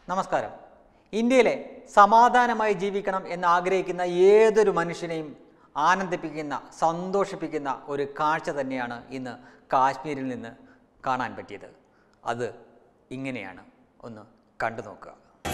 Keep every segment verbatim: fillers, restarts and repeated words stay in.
നമസ്കാരം. ഇന്ത്യയിലെ സമാധാനമായി ജീവിക്കണം എന്ന് ആഗ്രഹിക്കുന്ന ഏതൊരു മനുഷ്യനെയും ആനന്ദിപ്പിക്കുന്ന സന്തോഷിപ്പിക്കുന്ന ഒരു കാഴ്ച തന്നെയാണ് ഇന്ന് കാശ്മീരിൽ നിന്ന് കാണാൻ പറ്റിയത്. അത് ഇങ്ങനെയാണ്, ഒന്ന് കണ്ടു നോക്കുക.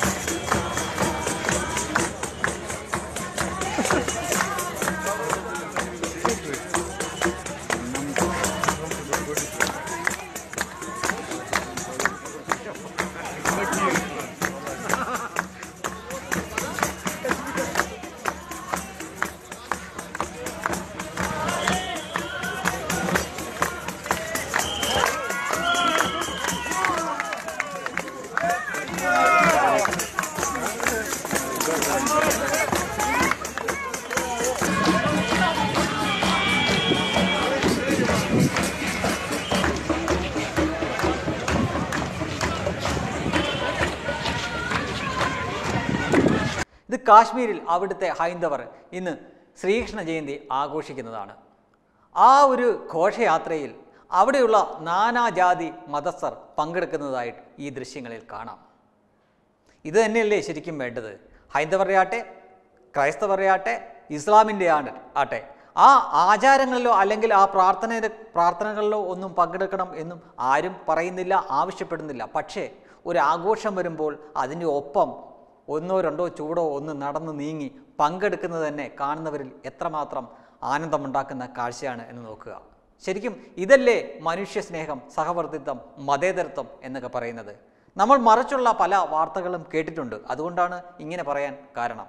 ഇത് കാശ്മീരിൽ അവിടുത്തെ ഹൈന്ദവർ ഇന്ന് ശ്രീകൃഷ്ണ ജയന്തി ആഘോഷിക്കുന്നതാണ്. ആ ഒരു ഘോഷയാത്രയിൽ അവിടെയുള്ള നാനാജാതി മതസ്ഥർ പങ്കെടുക്കുന്നതായിട്ട് ഈ ദൃശ്യങ്ങളിൽ കാണാം. ഇത് തന്നെയല്ലേ ശരിക്കും വേണ്ടത്? ഹൈന്ദവരെയാട്ടെ, ക്രൈസ്തവരെയാട്ടെ, ഇസ്ലാമിൻ്റെ ആട്ടെ, ആ ആചാരങ്ങളിലോ അല്ലെങ്കിൽ ആ പ്രാർത്ഥന പ്രാർത്ഥനകളിലോ ഒന്നും പങ്കെടുക്കണം എന്നും ആരും പറയുന്നില്ല, ആവശ്യപ്പെടുന്നില്ല. പക്ഷേ ഒരു ആഘോഷം വരുമ്പോൾ അതിൻ്റെ ഒപ്പം ഒന്നോ രണ്ടോ ചൂടോ ഒന്ന് നടന്ന് നീങ്ങി പങ്കെടുക്കുന്നത് തന്നെ കാണുന്നവരിൽ എത്രമാത്രം ആനന്ദമുണ്ടാക്കുന്ന കാഴ്ചയാണ് എന്ന് നോക്കുക. ശരിക്കും ഇതല്ലേ മനുഷ്യ സ്നേഹം, സഹവർത്തിത്വം, മതേതരത്വം എന്നൊക്കെ പറയുന്നത്? നമ്മൾ മറിച്ചുള്ള പല വാർത്തകളും കേട്ടിട്ടുണ്ട്. അതുകൊണ്ടാണ് ഇങ്ങനെ പറയാൻ കാരണം.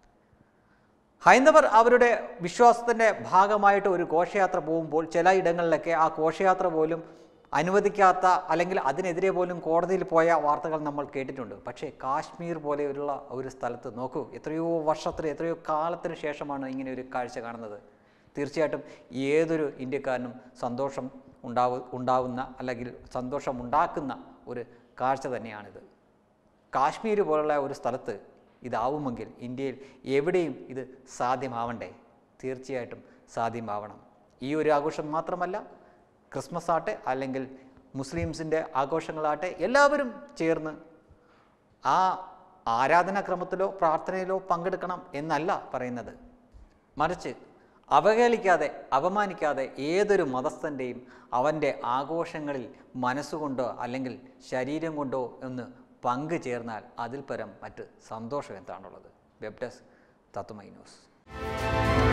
ഹൈന്ദവർ അവരുടെ വിശ്വാസത്തിൻ്റെ ഭാഗമായിട്ട് ഒരു ഘോഷയാത്ര പോകുമ്പോൾ ചില ഇടങ്ങളിലൊക്കെ ആ ഘോഷയാത്ര പോലും അനുവദിക്കാത്ത അല്ലെങ്കിൽ അതിനെതിരെ പോലും കോടതിയിൽ പോയ വാർത്തകൾ നമ്മൾ കേട്ടിട്ടുണ്ട്. പക്ഷേ കാശ്മീർ പോലെയുള്ള ഒരു സ്ഥലത്ത് നോക്കൂ, എത്രയോ വർഷത്തിന് എത്രയോ കാലത്തിന് ശേഷമാണ് ഇങ്ങനെ ഒരു കാഴ്ച കാണുന്നത്. തീർച്ചയായിട്ടും ഏതൊരു ഇന്ത്യക്കാരനും സന്തോഷം ഉണ്ടാവു ഉണ്ടാവുന്ന അല്ലെങ്കിൽ സന്തോഷം ഉണ്ടാക്കുന്ന ഒരു കാഴ്ച തന്നെയാണിത്. കാശ്മീർ പോലുള്ള ഒരു സ്ഥലത്ത് ഇതാവുമെങ്കിൽ ഇന്ത്യയിൽ എവിടെയും ഇത് സാധ്യമാവണ്ടേ? തീർച്ചയായിട്ടും സാധ്യമാവണം. ഈ ഒരു ആഘോഷം മാത്രമല്ല, ക്രിസ്മസ് ആട്ടെ അല്ലെങ്കിൽ മുസ്ലിംസിൻ്റെ ആഘോഷങ്ങളാട്ടെ, എല്ലാവരും ചേർന്ന് ആ ആരാധനാക്രമത്തിലോ പ്രാർത്ഥനയിലോ പങ്കെടുക്കണം എന്നല്ല പറയുന്നത്. മറിച്ച് അവഹേളിക്കാതെ അപമാനിക്കാതെ ഏതൊരു മതസ്ഥൻ്റെയും അവൻ്റെ ആഘോഷങ്ങളിൽ മനസ്സുകൊണ്ടോ അല്ലെങ്കിൽ ശരീരം കൊണ്ടോ ഒന്ന് പങ്കു ചേർന്നാൽ അതിൽ പരം മറ്റ് സന്തോഷം എന്താണുള്ളത്? Web desk Tatwamayi news.